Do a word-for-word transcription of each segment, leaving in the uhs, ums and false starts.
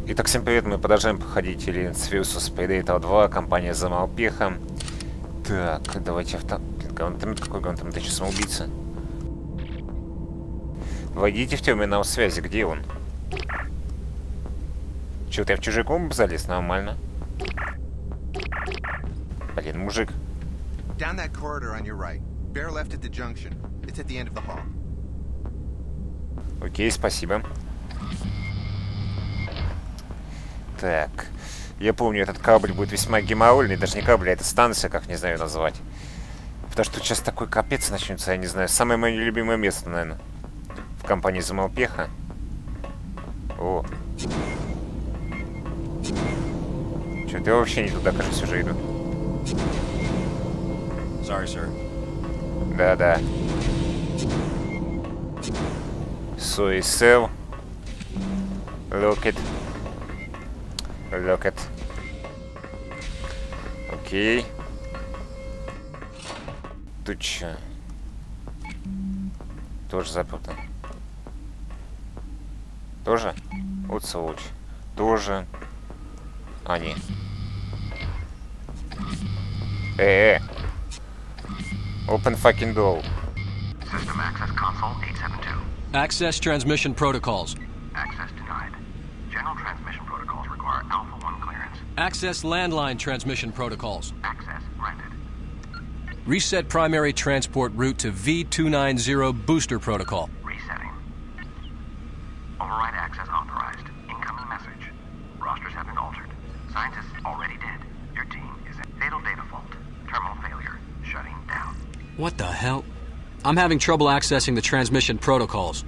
Итак, всем привет, мы продолжаем проходить Alien Versus Predator два, компания за Малпеха. Так, давайте авто... Гранатомет, какой гранатомет? Я сейчас самоубийца. Войдите в терминал связи, где он? Чё-то я в чужой комнату залез, нормально. Блин, мужик. Down that corridor on your right. Bear left at the junction. It's at the end of the hall. Окей, спасибо. Так, я помню, этот корабль будет весьма геморройный, даже не корабль, а это станция, как не знаю назвать. Потому что тут сейчас такой капец начнется, я не знаю. Самое мое любимое место, наверное, в компании за Малпеха. О. Что-то я вообще не туда, кажется, уже иду. Sorry, sir. Да-да. Sorry, sir. Look it. Look it. Окей. Тут чё? Тоже заперто. Тоже? Вот сволочь. Тоже. А, не. Э-э. Open fucking door. System access console eight seven two. Access transmission protocols. Access denied. General transmission protocols require Alpha one clearance. Access landline transmission protocols. Access granted. Reset primary transport route to V two ninety booster protocol. Resetting. Override access authorized. Incoming message. Rosters have been altered. Scientists already dead. Your team is at fatal data fault. Terminal failure. Shutting down. What the hell? I'm having trouble accessing the transmission protocols.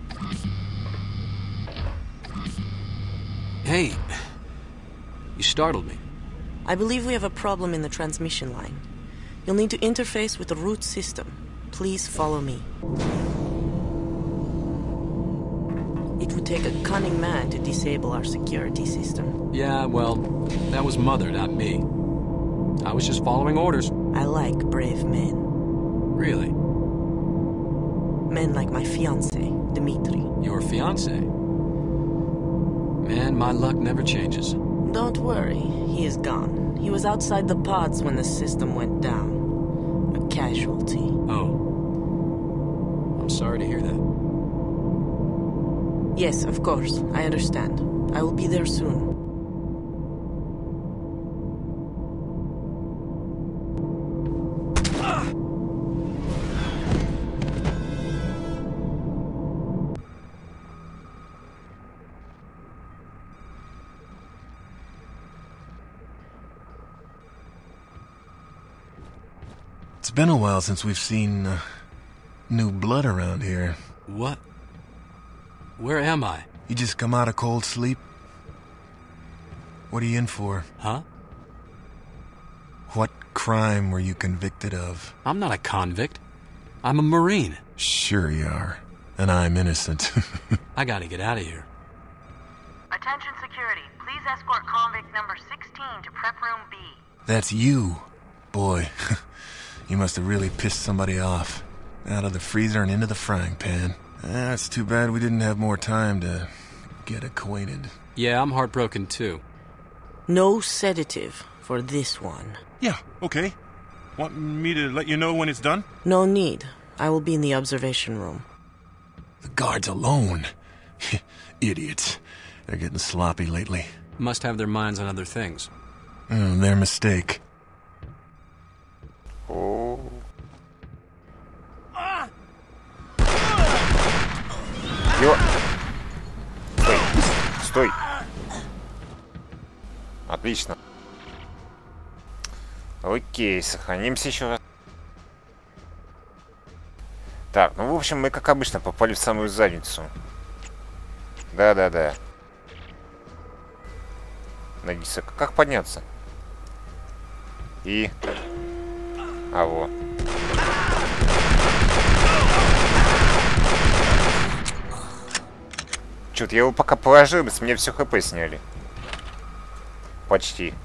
Hey, you startled me. I believe we have a problem in the transmission line. You'll need to interface with the root system. Please follow me. It would take a cunning man to disable our security system. Yeah, well, that was Mother, not me. I was just following orders. I like brave men. Really? Men like my fiancé, Dmitri. Your fiancé? Man, my luck never changes. Don't worry, he is gone. He was outside the pods when the system went down. A casualty. Oh. I'm sorry to hear that. Yes, of course, I understand. I will be there soon. It's been a while since we've seen uh, new blood around here. What? Where am I? You just come out of cold sleep? What are you in for? Huh? What crime were you convicted of? I'm not a convict. I'm a Marine. Sure you are. And I'm innocent. I gotta get out of here. Attention security, please escort convict number sixteen to prep room B. That's you. Boy, you must have really pissed somebody off. Out of the freezer and into the frying pan. Ah, it's too bad we didn't have more time to get acquainted. Yeah, I'm heartbroken too. No sedative for this one. Yeah, okay. Want me to let you know when it's done? No need. I will be in the observation room. The guards alone. Idiots. They're getting sloppy lately. Must have their minds on other things. Oh, their mistake. О. Ё... Стой. Стой. Отлично. Окей, сохранимся еще раз. Так, ну в общем мы как обычно попали в самую задницу. Да-да-да. Надеюсь, как подняться? И... А во. Чё-то я его пока положил, с меня все хп сняли. Почти.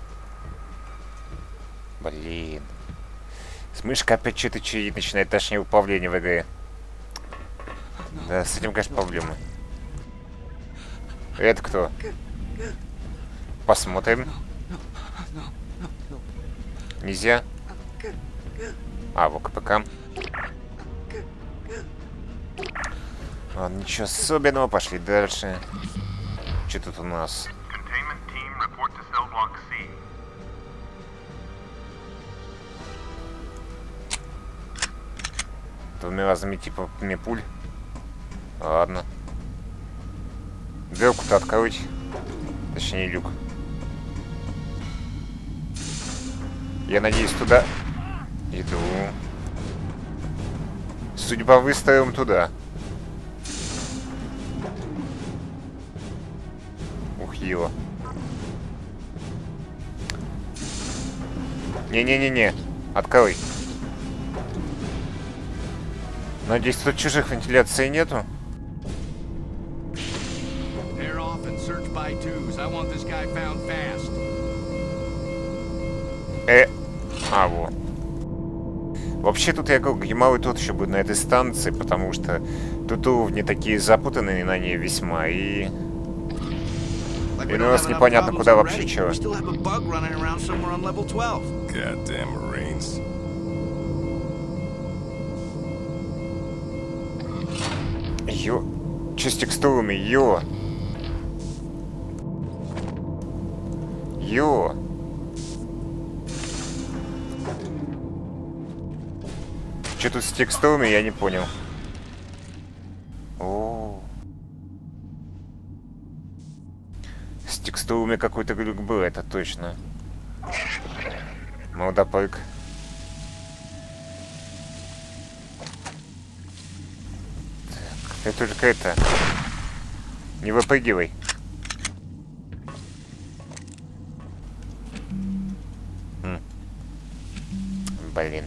Блин. С мышкой опять что-то чудит, начинает тошнить управление в игре. Да, с этим, конечно, проблемы. Это кто? посмотрим. Нельзя. А, в КПК. Ладно, ничего особенного, пошли дальше. Что тут у нас? Двумя разными типами пуль. Ладно. Дверку-то открыть. Точнее, люк. Я надеюсь, туда иду. Судьба выставим туда. Ух, его. Не-не-не-не. Открой. Надеюсь, тут чужих вентиляций нету. Э, а, во. Вообще тут, я говорю, Гималай тут еще будет на этой станции, потому что тут уровни такие запутанные на ней весьма, и... И у нас непонятно, куда вообще чего. Ё... Че с текстурами? Ё... Ё... Че тут с текстурами, я не понял. О, с текстурами какой-то глюк был, это точно. Молодопык. Так, ты только это... Не выпрыгивай. М. Блин.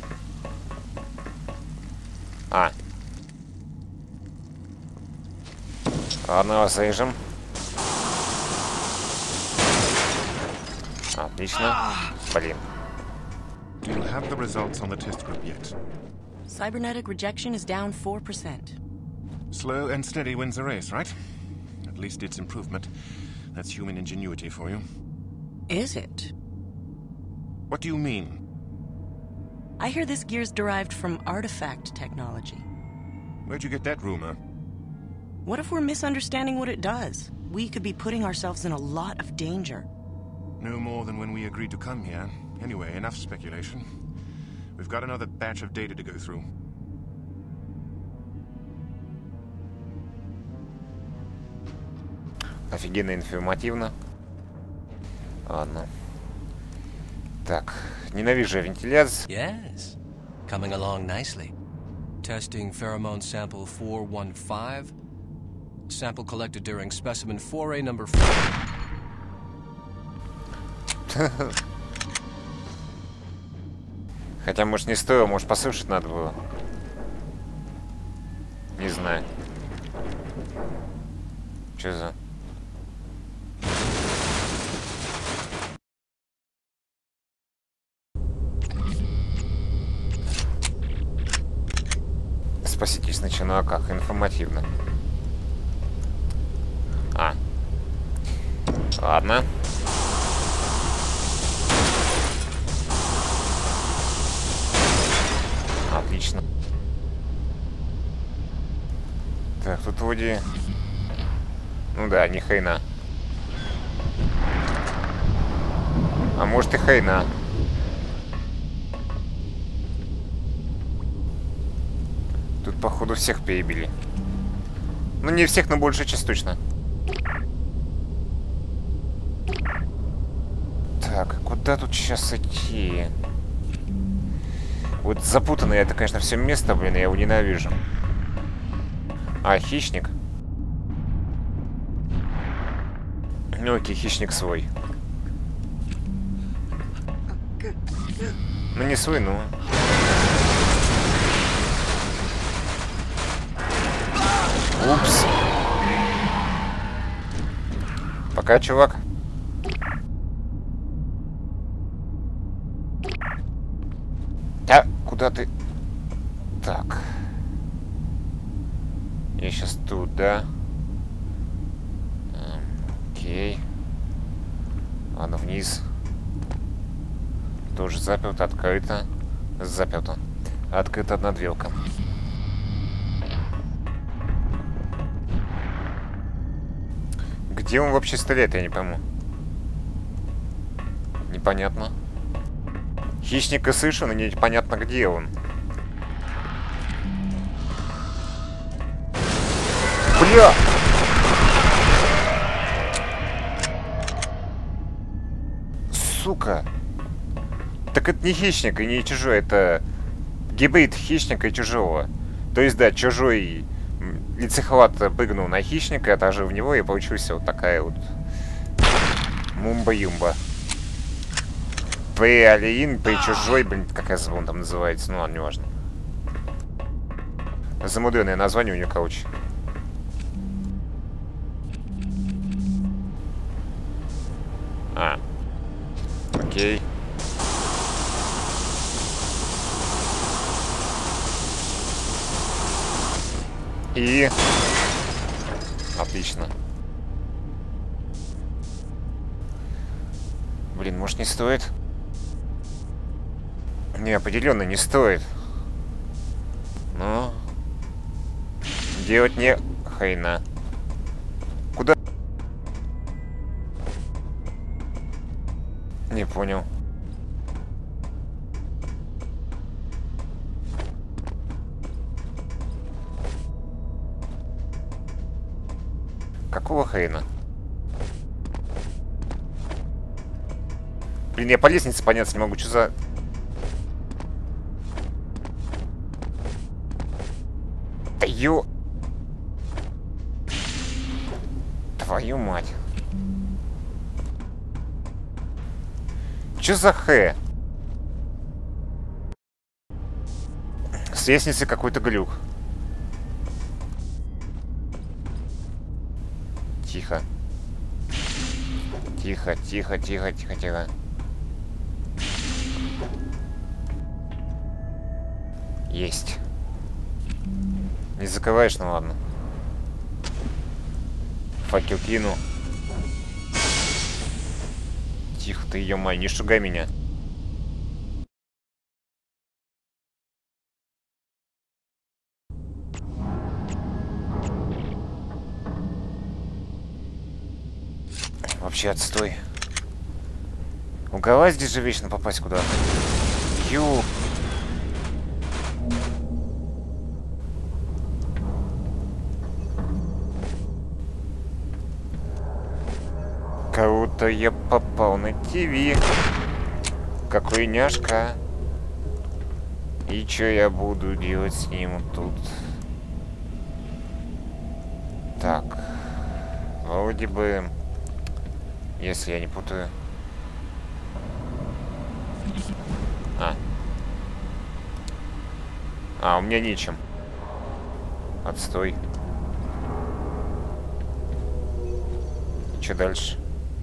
А. Ладно, заезжим. Отлично. Блин. Do you have the results on the test group yet? Cybernetic rejection is down four percent. Slow and steady wins the race, right? At least it's improvement. That's human ingenuity for you. Is it? What do you mean? I hear this gear's derived from artifact technology. Where'd you get that rumor? What if we're misunderstanding what it does? We could be putting ourselves in a lot of danger. No more than when we agreed to come here. Anyway, enough speculation. We've got another batch of data to go through. Офигенно информативно. Ладно. Так, ненавижу вентиляцию. Yes, coming along nicely. Testing pheromone sample four one five. Sample collected during specimen four A number four. Хотя, может, не стоило, может, послушать надо было. Не знаю. Что за... Спаситесь на чинуаках. Информативно. А. Ладно. Отлично. Так, тут вроде... Ну да, не хрена. А может и хрена. Тут, походу, всех перебили. Ну, не всех, но большая часть точно. Так, куда тут сейчас идти? Вот запутанное это, конечно, все место, блин, я его ненавижу. А, хищник. Ну, окей, хищник свой. Ну, не свой, ну. Упс. Пока, чувак. А, куда ты? Так. Я сейчас тут, да? Окей. Ладно, вниз. Тоже заперто, открыто. Заперто. Открыта одна дверка. Где он вообще стреляет, я не пойму. Непонятно. Хищника слышу, но непонятно, где он. Бля! Сука! Так это не хищник и не чужой, это гибрид хищника и чужого. То есть, да, чужой лицехват прыгнул на хищника, отожил в него, и получился вот такая вот мумба-юмба. При Алиин, при чужой, блин, какая он там называется, ну ладно, неважно. Замудренное название у нее, короче. А. Окей. И... Отлично. Блин, может не стоит? Не, определенно не стоит. Но... Делать не хрена. Куда? Не понял. Какого хрена? Блин, я по лестнице подняться не могу, что за... Да ё... Твою мать. Чё за хэ? С лестницы какой-то глюк. Тихо. Тихо, тихо, тихо, тихо, тихо. Есть. Не закрываешь, ну ладно. Факел кину. Тихо ты, ё-моё, не шугай меня. Вообще отстой. Угала здесь же вечно попасть куда-то. Ю. Круто я попал на ТВ. Какой няшка. И чё я буду делать с ним тут? Так. Вроде бы... Если я не путаю. А. А, у меня нечем. Отстой. Что дальше?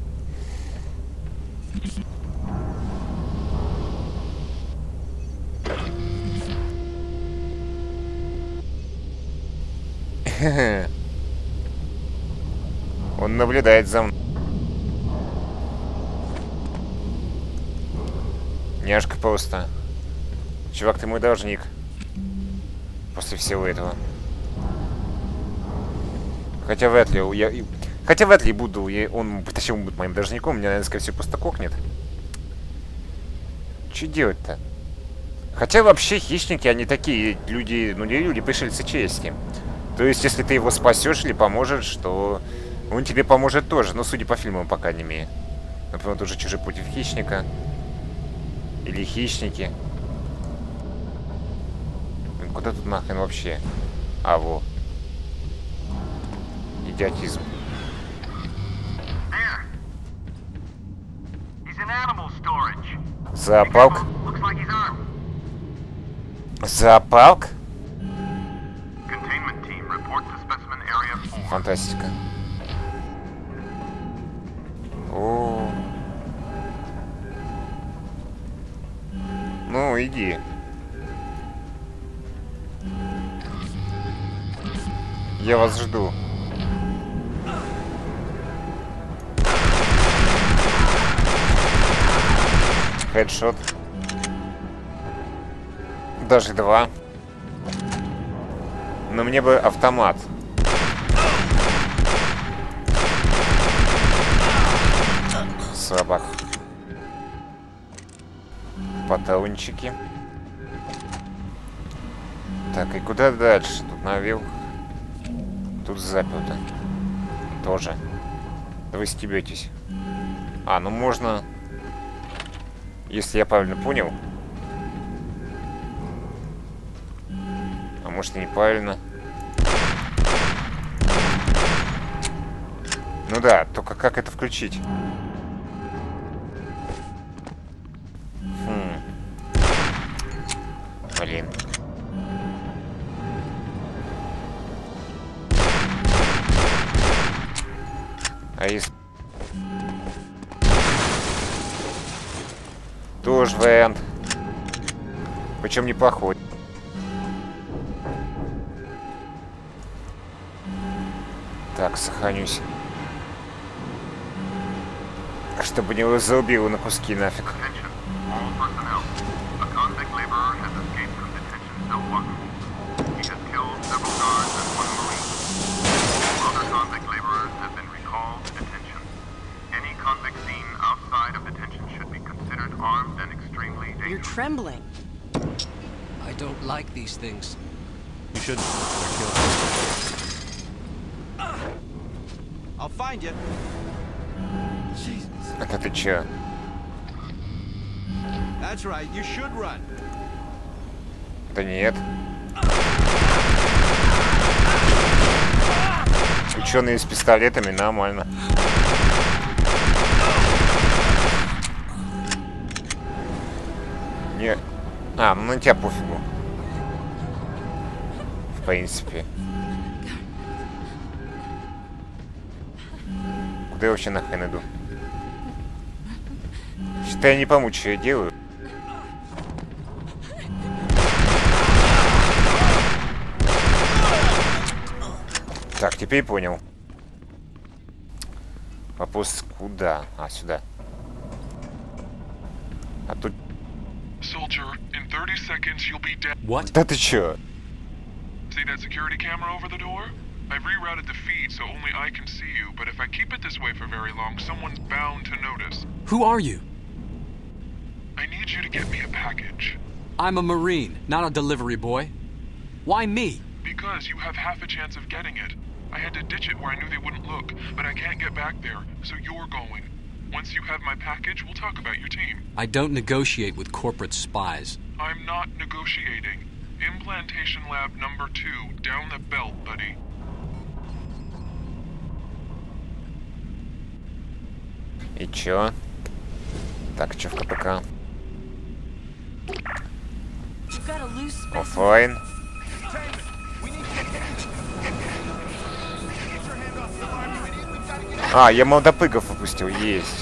Он наблюдает за мной. Няшка просто. Чувак, ты мой должник. После всего этого. Хотя вряд ли я... Хотя вряд ли буду, я... он почему будет моим должником, меня, наверное, скорее всего, просто кокнет. Что делать-то? Хотя вообще хищники, они такие люди, ну не люди, пришельцы чести. То есть, если ты его спасешь или поможешь, то он тебе поможет тоже. Ну, судя по фильмам, пока не имею. Например, тоже «Чужой против хищника». Или «Хищники». Куда тут нахрен вообще? А, во. Идиотизм. Зоопарк? Зоопарк? Фантастика. О. Ну, иди. Я вас жду. хедшот. Даже два. Но мне бы автомат. Слабак. Патрончики. Так, и куда дальше? Тут наверх. Тут заперто. Тоже. Да вы стебетесь. А, ну можно... Если я правильно понял. А может и неправильно. Ну да, только как это включить? Хм. Блин. А если... Тоже вариант. Причем неплохой. Так, сохранюсь. Чтобы не разрубило на куски нафиг. You're trembling. I don't like these things. You shouldn't. They're killing. I'll find you. Jesus. Это ты чё? That's right. You should run. Да нет. Ученые с пистолетами нормально. Не... А, ну на тебя пофигу. В принципе. Куда я вообще нахрен иду? Считай, я не пойму, что я делаю. Так, теперь понял. Вопрос куда? А, сюда. А тут... Soldier, in thirty seconds you'll be dead. What? Да ты чё? See that security camera over the door? I've rerouted the feed so only I can see you, but if I keep it this way for very long, someone's bound to notice. Who are you? I need you to get me a package. I'm a Marine, not a delivery boy. Why me? Because you have half a chance of getting it. I had to ditch it where I knew they wouldn't look, but I can't get back there, so you're going. Once you have my package, we'll talk about your team. I don't negotiate with corporate spies. I'm not negotiating. Implantation lab number two, down the belt, buddy. И чё? Так, чё в КПК? Оффлайн. А, я молодопыгов выпустил, есть.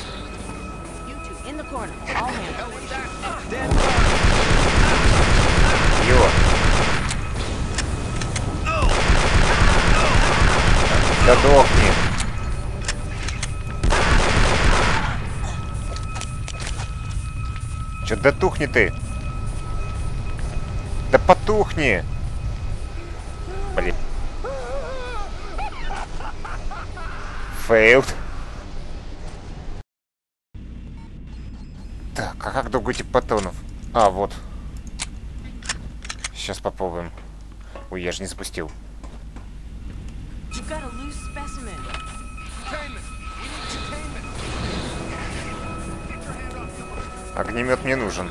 Ё. Да дохни. Чё, да тухни ты? Да потухни! Блин. Фейлд. Так, а как долго этих патронов? А, вот. Сейчас попробуем. Ой, я же не запустил. Огнемет мне нужен.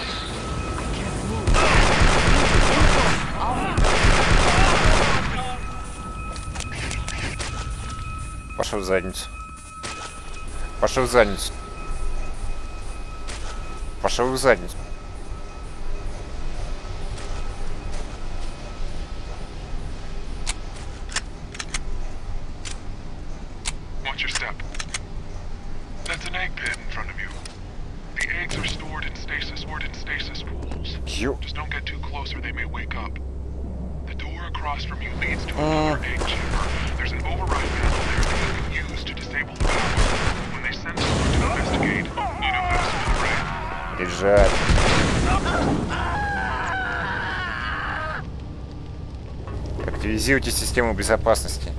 Пошел в задницу. Пошел в задницу. Пошел в задницу. Watch your step. That's an egg pit in front of you. The eggs are stored in stasis, stored in stasis pools. Ё. Just don't get too close or they may wake up. The door across from you leads to another egg chamber. There's an override panel there that you can use to disable the power. When they send someone to investigate, you know how to spin the ray. Лежать. Активизируйте систему безопасности.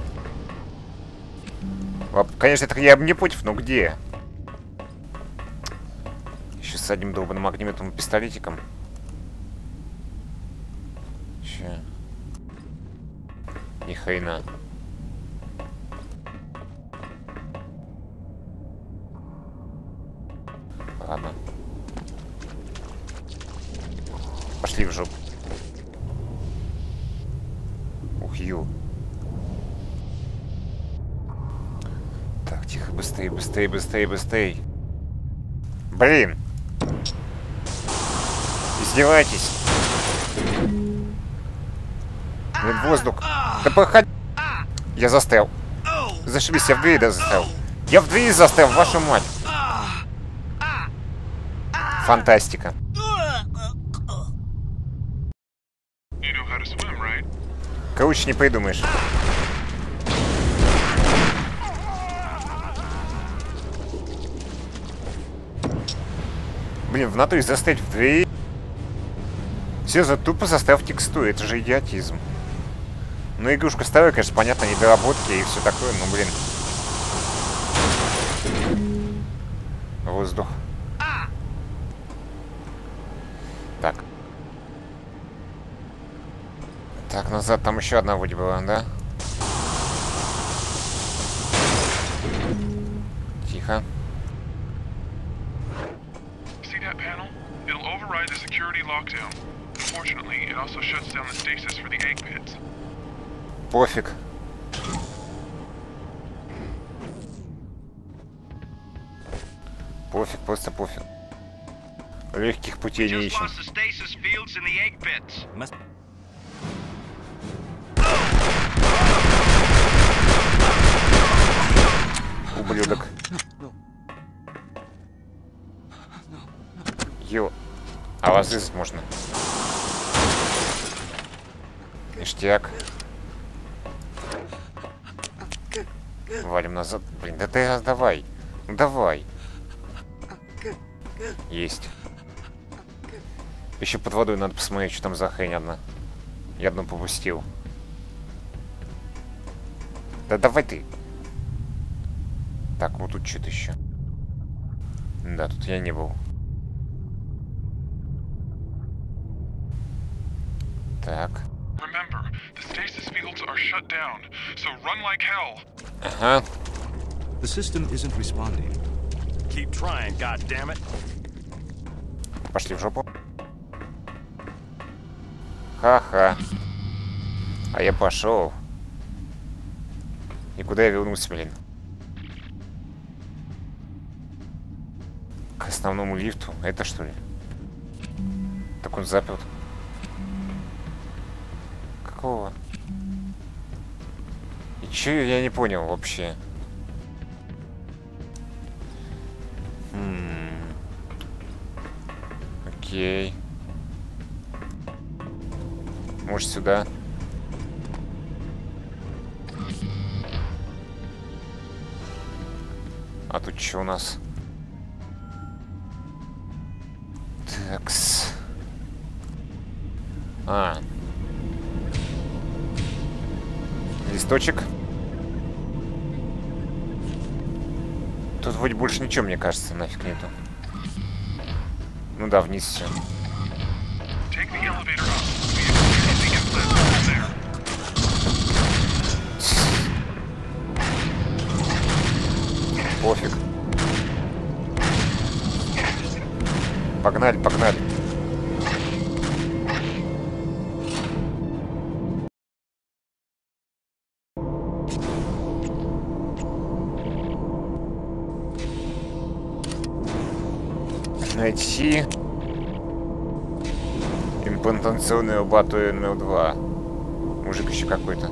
Конечно, это я бы не против, но где? Еще с одним долбаным огнеметом и пистолетиком. Че? Ни хрена. Ладно. Пошли в жопу. Ух, ю. Так, тихо, быстрее, быстрее, быстрее, быстрее. Блин. Издевайтесь. Блин, воздух. Да проходи. Я застрял. Зашибись, я в двери да, застрял. Я в двери застрял, вашу мать. Фантастика. Короче, не придумаешь. Блин, в натуре застрять в двери. Все за тупо застрял в текстуре. Это же идиотизм. Ну, игрушка старая, конечно, понятно, недоработки и все такое, но, блин. Воздух. Так. Так, назад там еще одна вроде была, да? Тихо. See that panel? It'll override the security lockdown. Unfortunately, it also shuts down the stasis for the egg pits. Пофиг. Пофиг, просто пофиг. Легких путей не ищем. Ублюдок. Ё. А вас здесь можно. Ништяк. Валим назад. Блин, да ты давай. Ну давай. Есть. Еще под водой надо посмотреть, что там за хрень одна. Я одну попустил. Да давай ты. Так, вот тут что-то еще. Да, тут я не был. Так. Ага. The system isn't responding. Keep trying, goddammit. Пошли в жопу. Ха-ха. А я пошел. И куда я вернулся, блин? К основному лифту. Это что ли? Так он заперт. Какого? И че я не понял вообще? Хм. Окей. Может сюда? А тут что у нас? Такс. А. Листочек. Тут вроде больше ничего, мне кажется, нафиг нету. Ну да, вниз все. Пофиг. Погнали, погнали. Найти имплантационную лабораторию номер два. Мужик еще какой-то.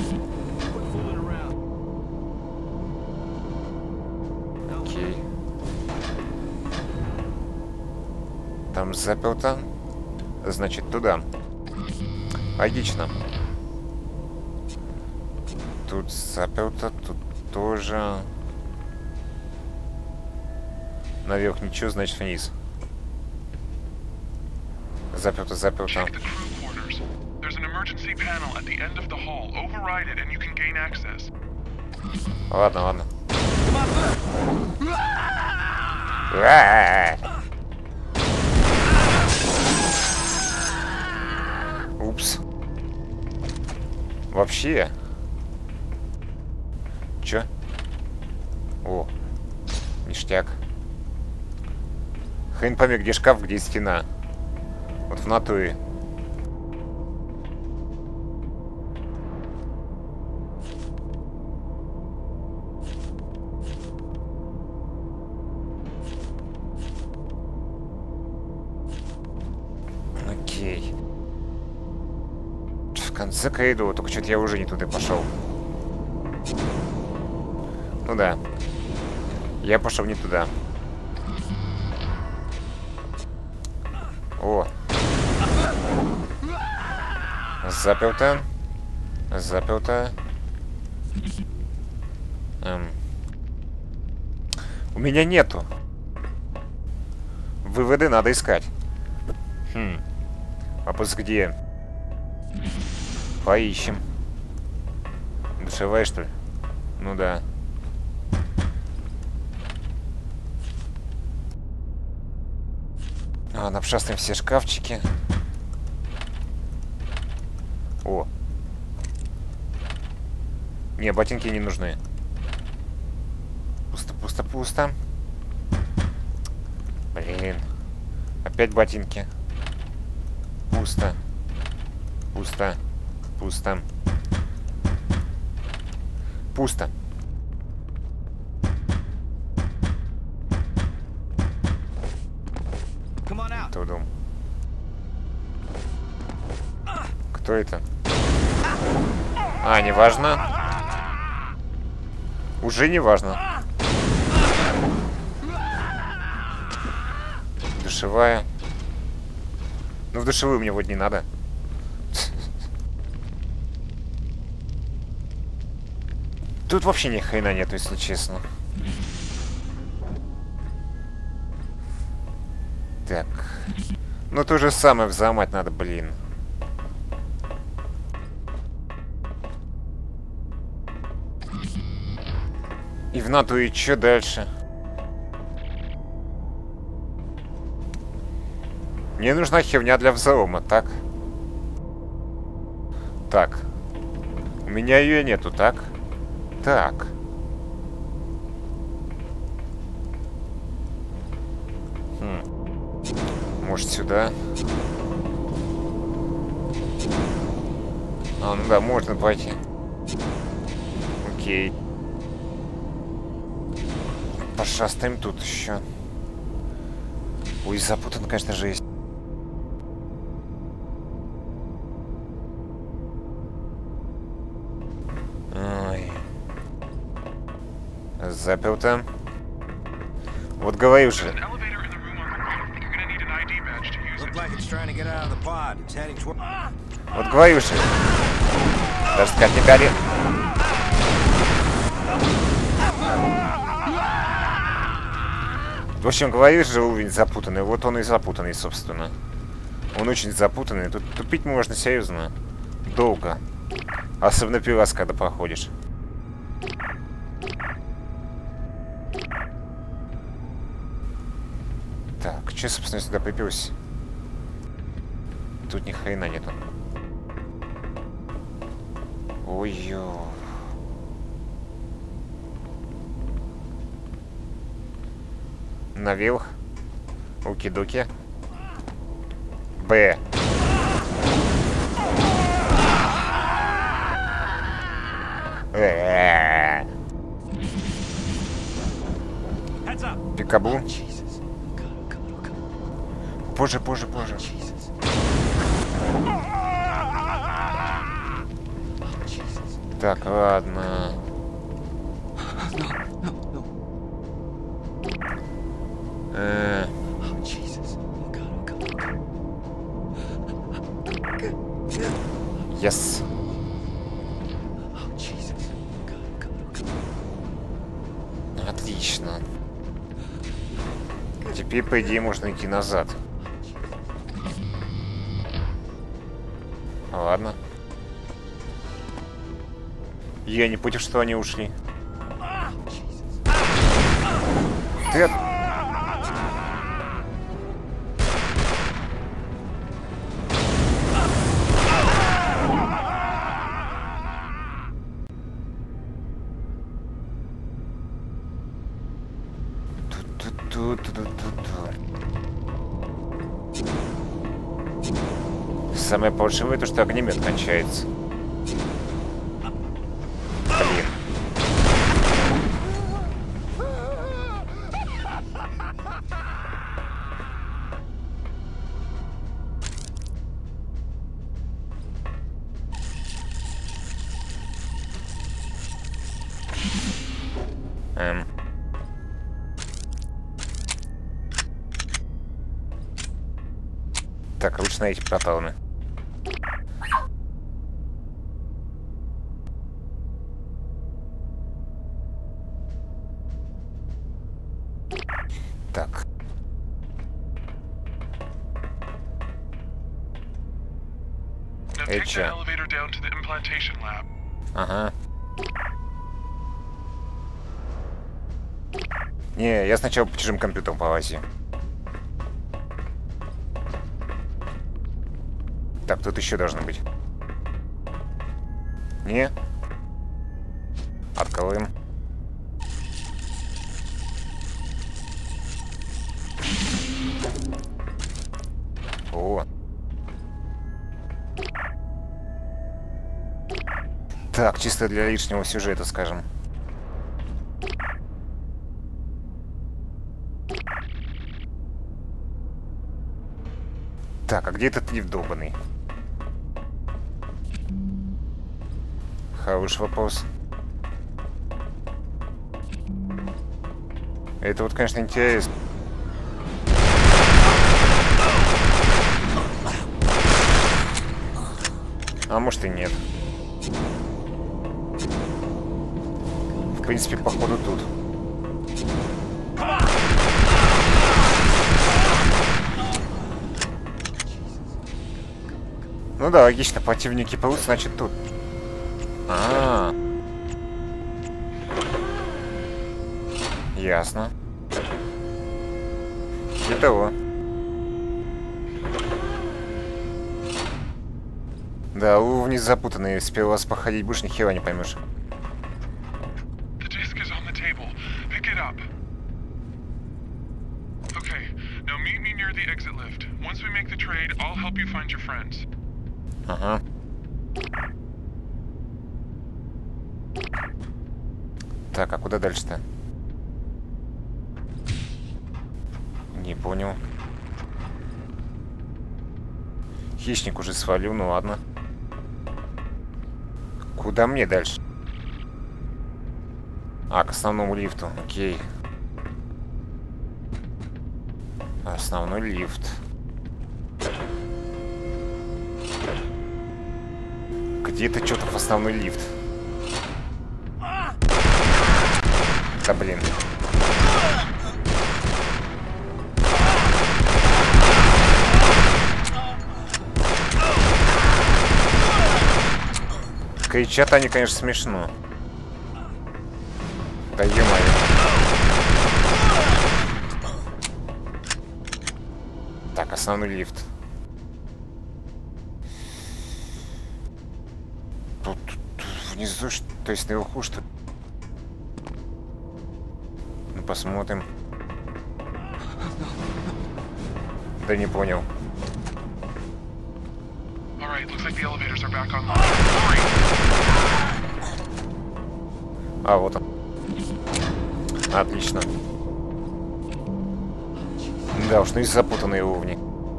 Окей. Там заперто. Значит, туда. Логично. Тут заперто, тут тоже. Наверх ничего, значит вниз. Заперто, заперто. Check the crew quarters. There's an emergency panel at the end of the hall. Override it and you can gain access. Ладно, ладно. А-а-а. Упс. Вообще. Чё? О, ништяк. Хрен пойми, где шкаф, где стена. Вот в натуре. Окей. В конце коридора, только что-то я уже не туда пошел. Ну да. Я пошел не туда. О. Заперто. Заперто. Эм. У меня нету. Выводы надо искать. Хм. Вопрос где? Поищем. Душевая, что ли? Ну да. А, напшастаем все шкафчики. О. Не, ботинки не нужны. Пусто, пусто, пусто. Блин. Опять ботинки. Пусто. Пусто. Пусто. Пусто. Кто дом? Кто это? А, не важно. Уже не важно. Душевая. Ну, в душевую мне вот не надо. Тут вообще ни хрена нету, если честно. Так. Ну, то же самое взломать надо, блин. И в натуре чё дальше? Мне нужна херня для взлома, так? Так. У меня ее нету, так? Так. Хм. Может, сюда? А, ну да, можно пойти. Окей. Пошастаем тут еще. Ой, запутан, конечно, жесть. Ой. Заперто. Вот говорю же. Вот говорю же. Даже сказать не дали. В общем, говоришь же, уровень запутанный. Вот он и запутанный, собственно. Он очень запутанный. Тут тупить можно серьезно. Долго. Особенно первый раз, когда проходишь. Так, что, собственно, сюда припёрся? Тут ни хрена нету. Ой-ё. Наверх. Оки-доки. Б. Пикабу. Позже, позже, позже. Так, ладно. Э. Yes. Отлично. Теперь, по идее, можно идти назад. Ладно. Я не против, что они ушли. Ты... от- Самое паршивое то, что огнемет кончается. Блин. Эм. Так, лучше найти патроны. Так. Эча. Ага. Не, я сначала по чужим компьютерам полазил. Так, тут еще должно быть. Не. Откроем. О. Так, чисто для лишнего сюжета, скажем. Так, а где этот лифт долбанный? Хороший вопрос. Это вот, конечно, интересно. А может и нет. В принципе, походу тут. Ну да, логично, противники прут, значит тут. А, -а, -а. Ясно. И того. Да, уровни запутанные, с первого раз походить будешь, ни хера не поймешь. Ага. Так, а куда дальше-то? Не понял. Хищник уже свалил, ну ладно. Куда мне дальше? А, к основному лифту, окей. Основной лифт. Где-то что-то в основной лифт. Да блин. Кричат они, конечно, смешно. Да е-мое. Так, основной лифт. Тут, тут внизу, что, то есть наверху, что? Ну, посмотрим. Да не понял. А, вот он. Отлично. Да уж, ну и запутанные уровни.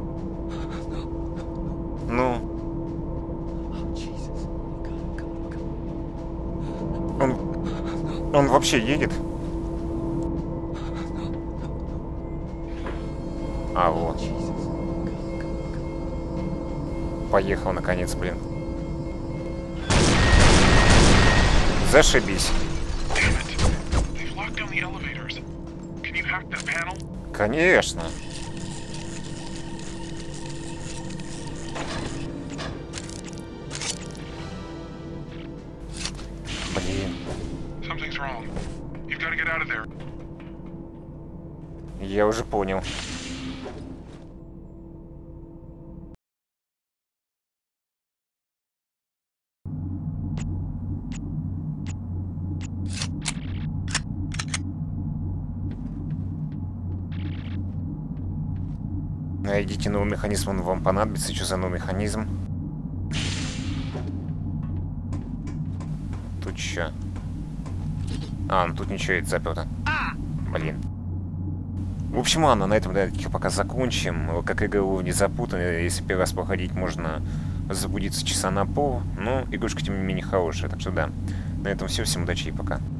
Ну. Он... Он вообще едет? А, вот. Поехал, наконец, блин. Зашибись. Конечно. Блин. Something's wrong. You've got to get out of there. Я уже понял. Найдите новый механизм, он вам понадобится. Что за новый механизм? Тут что? А, ну тут ничего, это заперто. Блин. В общем, ладно, на этом давайте пока закончим. Как игру не запутано, если первый раз проходить, можно заблудиться часа на пол. Но игрушка, тем не менее, хорошая. Так что да. На этом все. Всем удачи и пока.